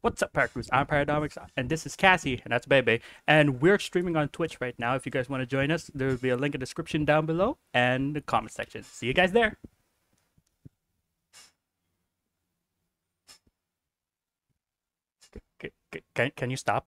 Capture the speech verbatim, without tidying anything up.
What's up, Paradox? I'm Paradomix, and this is Cassie, and that's Bebe. And we're streaming on Twitch right now. If you guys want to join us, there will be a link in the description down below and the comment section. See you guys there. Can, can, can you stop?